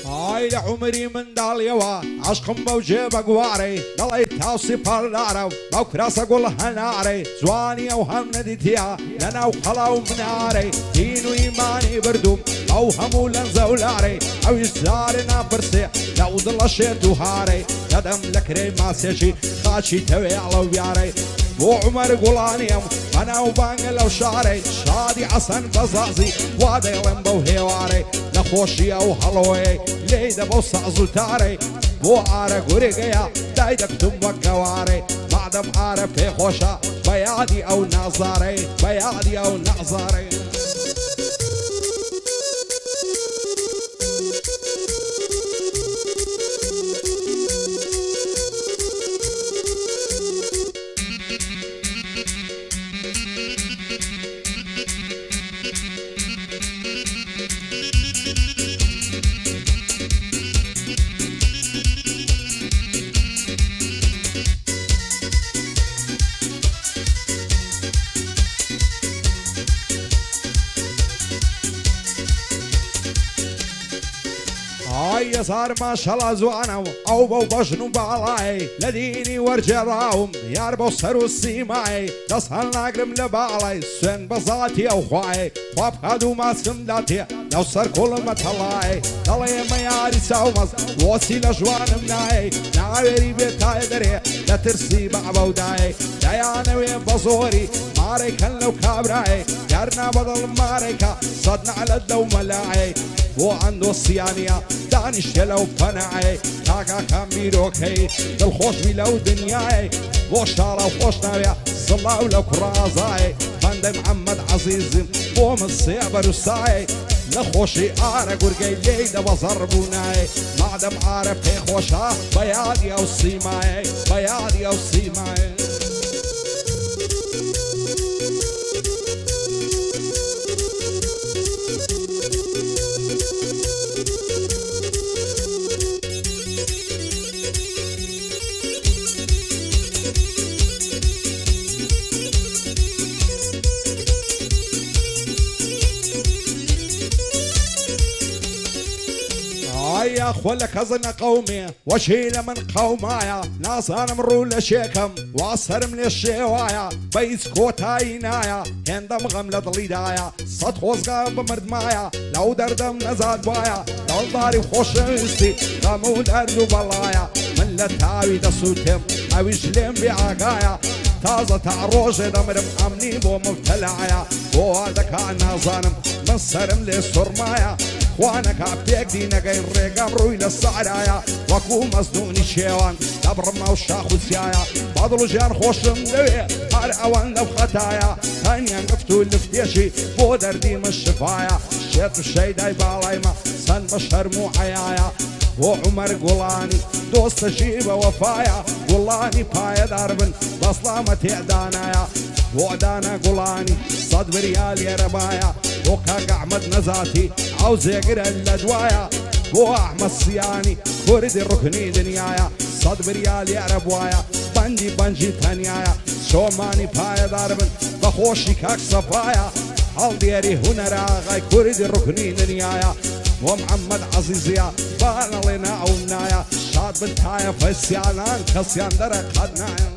ئای لە عومری منداڵیەوە عەشقم بەو جێبە گوارەی دەڵێ تاوسی پەردارە و باو کراسە گوڵ هەنارەی جوانی ئەو هەم نەدیتیە لەناو قەڵاو منارەی دین و ئیمانی بردووم ئەو هەموو لەنزە و لارەی ئەویش جارێ ناپرسێ لەو دڵە شێت و هارەی دەدەم لە کرێی ماسێکی خاچی تەوێ ئەڵەو یارەی بۆ عومەر گوڵانیم بەناو بانگە لەو شارەی شادی عەسەن بەزازی وا دەیڵێم بەو هێوارەی نەخۆشی ئەو هەڵۆیەی لێی دەبەو سەعز و تارەی بۆ ئارە گورێگەیە دای دەکتم وەک گەوارەی مادەم ئارە پێخۆشە بە یادی ئەو نازارەی بە یادی ئەو نازارەی یەزار ماشەڵا جوانە و ئەو بەو بەژن و باڵای لە دینی وەرجێڕاوم یار بەو سەر و سیمای دەست هەڵ ناگرم لە باڵای سوێن بە زاتی ئەو خوای خوا بکات و ماسم داتێ لەو سەر کوڵمە تەڵای دەڵێ ئێمە یاری چاومەز وەسی لە ژوانم نایە ناوێری بێت تایە دەرێ لە ترسی بە عەبەودایە دەیانەوێ بە زۆری مارێکەن لەو کابرایە یار نابەدڵ مارێکە سەد نەعلەت لەو مەلایە بۆ ئەندۆسیانە دانیشتە لەو پەنایە کاکاکەم بیرۆکەی دڵخۆشبی لەو دنیای بۆ شاڵە و خۆش ناوێ سڵاو لە کوڕازایە بەندەی محەممەد عەزیزم بۆ من سێ بەروسایە لە خۆشی ئارە گورگەی لێی دەبەزەڕ بوونایە مادەم ئارە پێخۆشە بە یادی ئەو سیمایە بە یادی ئەو سیمایە يا خول كزنا قومي وشي من قومايا ناسانم رول شيكم واسرم للشيوايا بيت كوتاينايا هندم غملة ضليدايا صد خوزقا بمرد مايا لو دردم نزاد بايا لو داري خوشنستي غمو درد بلايا من لتاوي دسوتم اويش لم بعقايا تازة تعروجي دمرم امني بو مبتلعيا بو هذاك نازانم من سرم للسرمايا وانا كابيك دينا غير رقم روي للصعرايا وكو مصدوني شيوان دبرما وشاخ وسيايا بضلو جان خوشم دوي هار اوان لو خطايا ثانيا نفتو لفتيشي بو دردي من الشفايا شيت الشي داي بالايما سن بشر مو عيايا وعمر قولاني دوست جيبه وفايا قولاني بايا داربن بصلامة تعدانايا وعدانا قولاني صد بريال يا ربايا وكاك احمد نزاتي عاوز يقرا الادوايا واحمد صياني كورد الركني دنيايا صد بريال يا ربوايا بندي بنجي ثانيايا شوماني بايا داربن بخوشي كاك صفايا هل ديري هنرا غاي كورد الركني دنيايا ومحمد عزيزيا بانا لنا عونايا شاد بنتايا فسيانان كسيان درك خدنايا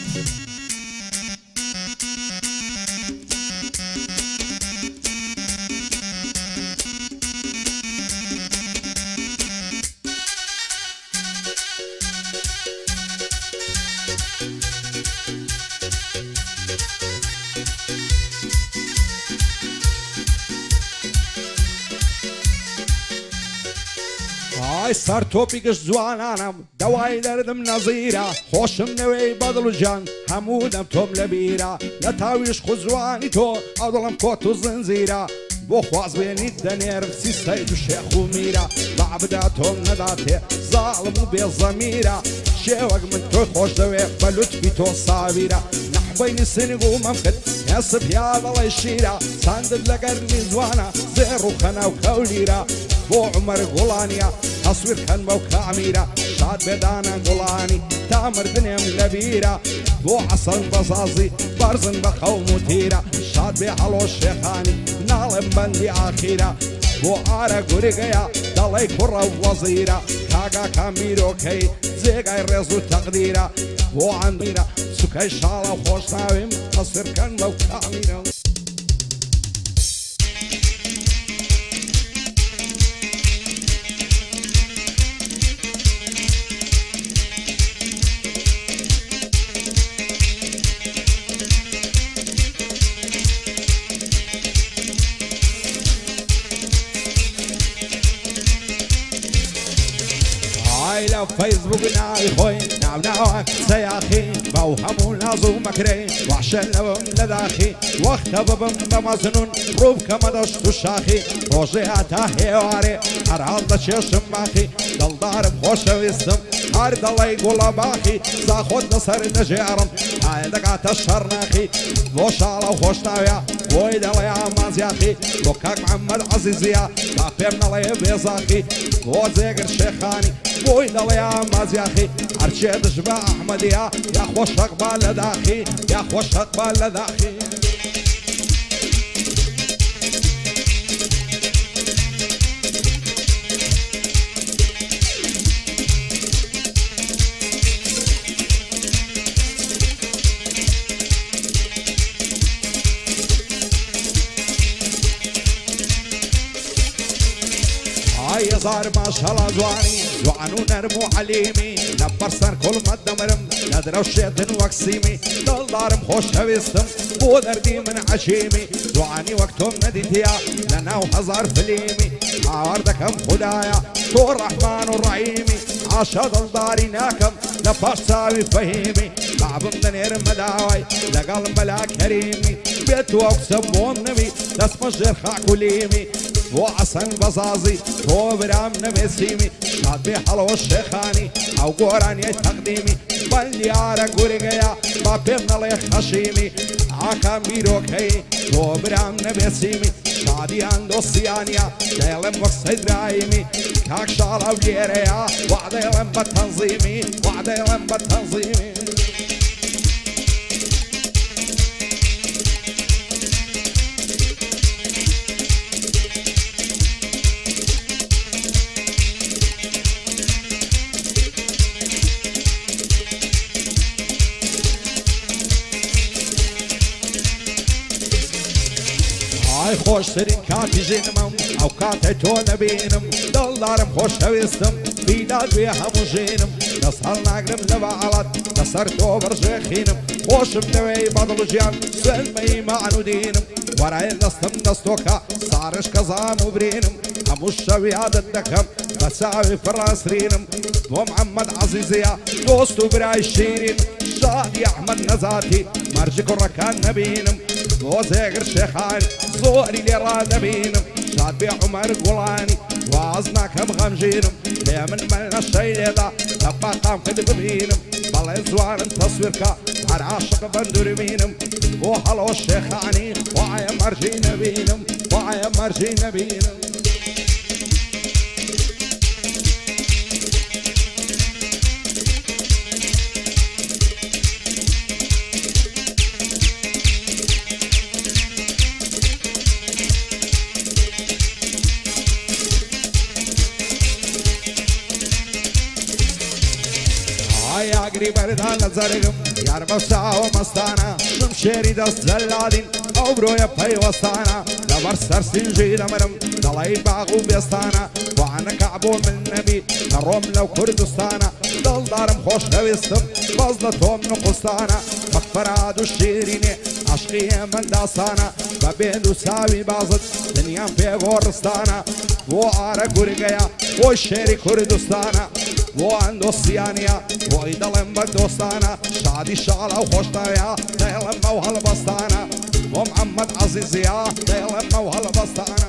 سر توپیکش جوانانم دوای دردم نظیره خوشم نوی بدل جان همودم توم لبیره نتاویش خود جوانی تو عدلم کت و زنزیره بو خواز بینید دنیرم سی سید و شیخ و میره بعبداتهم نداته ظالم و بی ضمیره شیوک من توی خوش دوی بلطفی تو صابیره نحبین سنگو ممکن نصف یاد الله شیره ساندد لگرنی زوانه زیر و خنا و کولیره بو عمر قولانيا تصوير كان موكا عميرة شاد بدانا قولاني تامر دنيم لبيرة بو عصن بصاصي برزن بقوم تيرة شاد بحلو الشيخاني نالم بندي آخيرة بۆ ئارە گورگەیە دەڵێ کوڕە وەزیرە کاگا میرۆکەی جێگای ڕێز و تەقدیرە بۆ عەندیرە سوکەی شاڵە خۆشناویم قەسرکەن بەو کامیرە لە فەیسبوک ناوی خۆی ناوناوە کچەیاخی باو هەموو ناز و مەکرەی وەحشە لەوم لەداخی وەختە ببم بە مەزنون ڕوو بکەمە دەشت و شاخی ڕۆژێ هاتا هێوارێ هەرحاڵ دەچێشم باخی دڵدارم خۆشەویستم هەر دەڵێی گوڵە باخی زاخۆت لەسەر دەژێڕم ئایا دەکاتە شەڕناخی بۆ شاڵە خۆشناویە بۆی دەڵێ ئامانزیاخی بۆ کاک محەممەد عەزیزیە تا پێم نەڵێ بێزاخی بۆ جێگر شێخانی بۆی دەڵێ ئامانزیاخی هەرچێ دژ بە ئەحمەدیە یا خۆشەق با لە داخی یا خۆشەق با لە داخی هزار ماشەڵە جوانی جوان و نەرم و عەلیمی لەبەر سەر کوڵمەت دەمرم لە درەوشێتن وەک سیمی دڵدارم خۆشەویستم بۆ دەردی من عەشیمی جوانی وەک تۆم نەدیتیا لە ناو هەزار فلیمی هاوار دەکەم خودایە تۆ ڕەحمان و ڕەحیمی عاشە دڵداری ناکەم لە پاش چاوی فەهیمی بابم دەنێرم بەداوای لەگەڵ مەلا کەریمی بێت وەک قسەم بۆم نەبی دەستمە ژێر خاک و لیمی بۆ عەسەن بەزازی تۆ برام نەبێسیمی شاد بێ هەڵەوە شێخانی ئەو گۆرانیەی تەقدیمی بەندیارە گورگەیە با پێم نەڵێ خەشیمی ئاکا میرۆکەی تۆ برام نەبێسیمی شادیان دۆستیانە دەیڵێم وەک سەیدرایمی کاک شاڵە و لێرەیە وعدەیڵێم بە تەنزیمی وعدەیڵێم بە تەنزیمی خۆشترین کاتی ژینمم ئەو کاتێ تۆ نەبینم دڵدارم خۆشەویستم بیداد بێ هەموو ژینم دەست هەڵ ناگرم لە بەعەڵەت لەسەر تۆ بەرژێخینم خۆشم لەوەی بەدڵ و ژیان سلمەی مەعن و دینم وەرای دەستم دەستۆکە ساڕش کەزام و برینم هەموو شەوی عادەت دەکەم بە چاوی فڕاسرینم بۆ محەممەد عەزیزیە دۆست و برای شیرین شادی ئەحمەد نەزاتی مەرجی کوڕەکان نەبینم بۆ جێگر شێخان زۆری لێڕا دەبینم شاد بێ عومەر گوڵانی واز ناکەم غەمژینم لێ من نەشەی لێدا لە باقام کرد ببینم بەڵێ جوانم تەسویرکە هەر عاشق بەندوربینم بۆ هەڵەوە شێخانی وایە مەرجی نەبینم وایە مەرجی نەبینم یاگری بەردان لە جەرگم یار بەشاوە مەستانە شم شێری دەست جەلادین ئەو برۆیە پەیوەستانە لەبەر سەرسینژی دەمرم دەڵی باغ و بێستانە وانەکە بۆ من نەبی کەڕۆم لەو کوردستانە دڵدارم خۆشەویستم بەز لە تۆم نقوستانە بەخفەراد و شیرینێ عەشقی ئێمە داسانە بە بێد و چاوی بازت دنیام پێ گۆڕستانە بۆ ئارە گورگەیە بۆی شێری کوردستانە بۆ ئەن دۆستیانە بۆی دەڵێم بە دۆستانە شادی شاڵە و خۆشناویە دەیڵێم بەو هەڵبەستانە بۆ محەممەد عەزیزیە دەیڵێم بەو هەڵبەستانە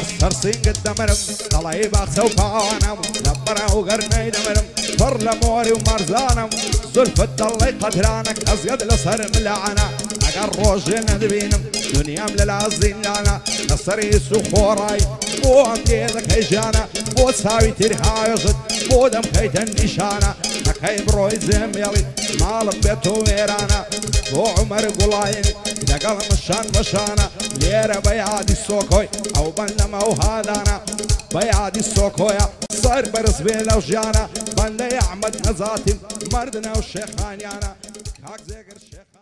سرسين قد مرم طلعي باخسو باوانم لبرا وقرني دمرم فر لموري ومرزانم زلفت الله قدرانك ازقد لصر ملعنا اقر روجنا دبينم دنيا مللازين لانا نصري سخوراي بو امديدك هيجانا بو ساوي ترهاي جد بو دم كيتن نشانا نكاي بروي زميلي مال بيتو ويرانا بو عمر قلاين لقل مشان مشانا ليرة بيعادي السوكوي او بنما وهادانا بيعادي السوكويا صار برز بيلا وجانا بندي احمد نزاتم مردنا والشيخ هانيانا كاك زيقر الشيخ